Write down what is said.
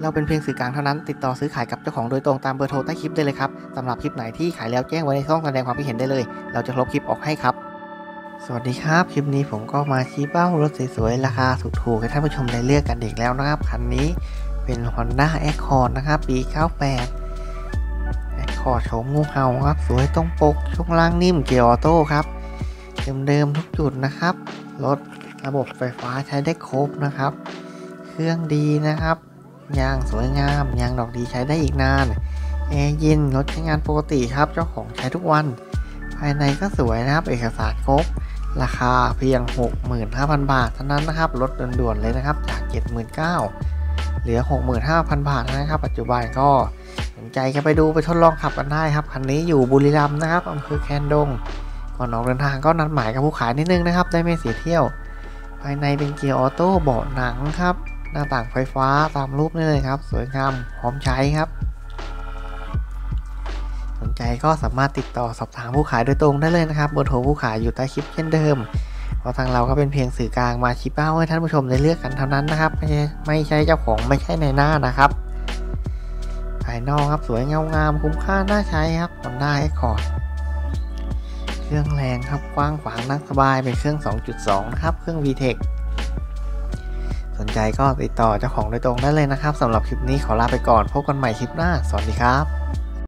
เราเป็นเพียงสื่อกลางเท่านั้นติดต่อซื้อขายกับเจ้าของโดยตรงตามเบอร์โทรใต้คลิปได้เลยครับสำหรับคลิปไหนที่ขายแล้วแจ้งไว้ในช่องแสดงความคิดเห็นได้เลยเราจะลบคลิปออกให้ครับสวัสดีครับคลิปนี้ผมก็มาชี้เป้ารถสวยๆราคาถูกๆให้ท่านผู้ชมได้เลือกกันอีกแล้วนะครับคันนี้เป็น Honda Accord นะครับปี 98 Accord โฉมงูเห่าครับสวยตรงปกช่วงล่างนิ่มเกียร์ออโต้ครับเดิมๆทุกจุดนะครับรถระบบไฟฟ้าใช้ได้ครบนะครับเครื่องดีนะครับยางสวยงามยางดอกดีใช้ได้อีกนานแอร์เย็นรถใช้งานปกติครับเจ้าของใช้ทุกวันภายในก็สวยนะครับเอกสารครบราคาเพียง 65,000 บาทเท่านั้นนะครับลดด่วนๆเลยนะครับจาก 79,000 เหลือ 65,000 บาทนะครับปัจจุบันก็สนใจกันไปดูไปทดลองขับกันได้ครับคันนี้อยู่บุรีรัมย์นะครับอำเภอแคนดงก่อนออกเดินทางก็นัดหมายกับผู้ขายนิดนึงนะครับได้ไม่เสียเที่ยวภายในเป็นเกียร์ออโต้เบาะหนังครับหน้าต่างไฟฟ้าตามรูปนี่เลยครับสวยงามพร้อมใช้ครับสนใจก็สามารถติดต่อสอบถามผู้ขายโดยตรงได้เลยนะครับเบอร์โทรผู้ขายอยู่ใต้คลิปเช่นเดิมเพราะทางเราก็เป็นเพียงสื่อกลางมาชี้เป้าให้ท่านผู้ชมได้เลือกกันเท่านั้นนะครับไม่ใช่เจ้าของไม่ใช่ในหน้านะครับภายนอกครับสวยเงางามคุ้มค่าน่าใช้ครับ Honda Accord เครื่องแรงครับกว้างขวางนั่งสบายเป็นเครื่อง 2.2 นะครับเครื่อง VTEC สนใจก็ติดต่อเจ้าของโดยตรงได้เลยนะครับสำหรับคลิปนี้ขอลาไปก่อนพบกันใหม่คลิปหน้าสวัสดีครับ